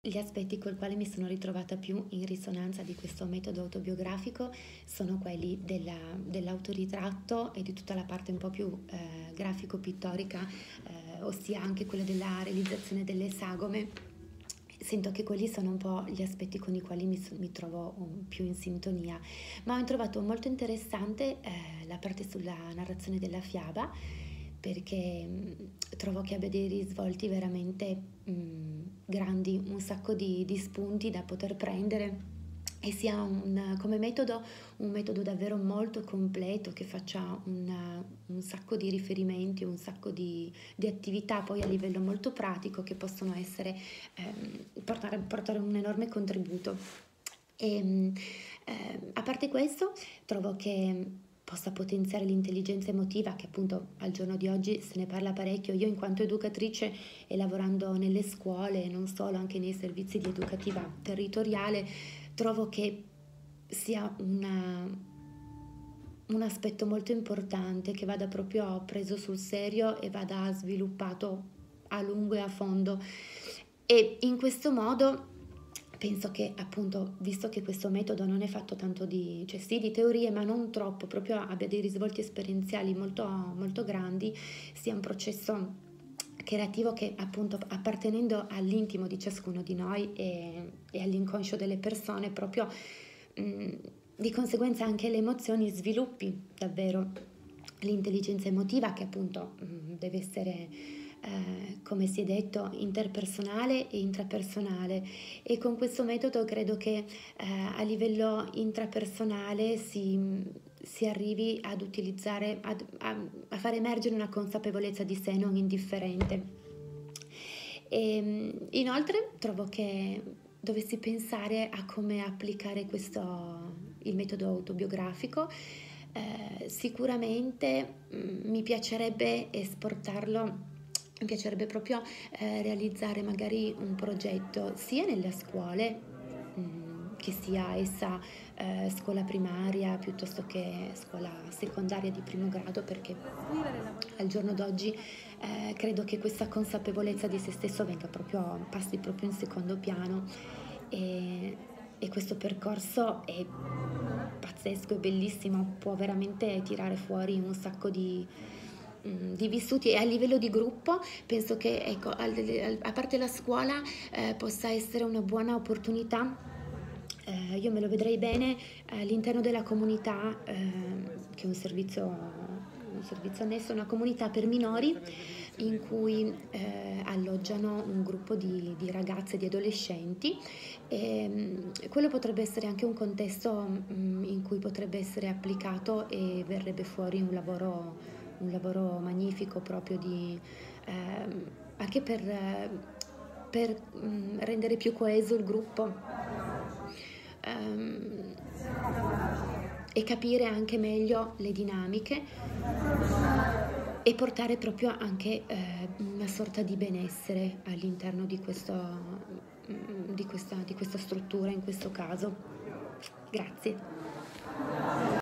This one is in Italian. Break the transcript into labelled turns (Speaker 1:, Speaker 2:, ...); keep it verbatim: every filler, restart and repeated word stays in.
Speaker 1: Gli aspetti col quale mi sono ritrovata più in risonanza di questo metodo autobiografico sono quelli della, dell'autoritratto e di tutta la parte un po' più eh, grafico-pittorica, eh, ossia anche quella della realizzazione delle sagome. Sento che quelli sono un po' gli aspetti con i quali mi, mi trovo um, più in sintonia, ma ho trovato molto interessante eh, la parte sulla narrazione della fiaba, perché mh, trovo che abbia dei risvolti veramente mh, grandi, un sacco di, di spunti da poter prendere e sia un, come metodo un metodo davvero molto completo, che faccia una, un sacco di riferimenti, un sacco di, di attività poi a livello molto pratico che possono essere ehm, portare, portare un enorme contributo. E, eh, a parte questo, trovo che possa potenziare l'intelligenza emotiva, che appunto al giorno di oggi se ne parla parecchio. Io in quanto educatrice e lavorando nelle scuole, non solo, anche nei servizi di educativa territoriale, trovo che sia una, un aspetto molto importante che vada proprio preso sul serio e vada sviluppato a lungo e a fondo. E in questo modo penso che appunto, visto che questo metodo non è fatto tanto di, cioè sì, di teorie, ma non troppo, proprio abbia dei risvolti esperienziali molto, molto grandi, sia un processo creativo che appunto, appartenendo all'intimo di ciascuno di noi e, e all'inconscio delle persone, proprio mh, di conseguenza anche le emozioni, sviluppi davvero l'intelligenza emotiva, che appunto mh, deve essere eh, come si è detto, interpersonale e intrapersonale. E con questo metodo credo che eh, a livello intrapersonale si, si arrivi ad utilizzare, ad, a, a far emergere una consapevolezza di sé non indifferente. E, inoltre trovo che dovessi pensare a come applicare questo, il metodo autobiografico. Eh, sicuramente mh, mi piacerebbe esportarlo. Mi piacerebbe proprio eh, realizzare magari un progetto sia nelle scuole, mh, che sia essa eh, scuola primaria piuttosto che scuola secondaria di primo grado, perché al giorno d'oggi eh, credo che questa consapevolezza di se stesso venga proprio, passi proprio in secondo piano, e, e questo percorso è pazzesco, è bellissimo, può veramente tirare fuori un sacco di di vissuti. E a livello di gruppo penso che, ecco, a parte la scuola eh, possa essere una buona opportunità. Eh, io me lo vedrei bene all'interno della comunità, eh, che è un servizio, un servizio annesso, una comunità per minori in cui eh, alloggiano un gruppo di, di ragazze e di adolescenti. E, mh, quello potrebbe essere anche un contesto mh, in cui potrebbe essere applicato e verrebbe fuori un lavoro un lavoro magnifico, proprio di ehm, anche per, per mh, rendere più coeso il gruppo, ehm, e capire anche meglio le dinamiche e portare proprio anche eh, una sorta di benessere all'interno di, questo, di, questa, di questa struttura in questo caso. Grazie.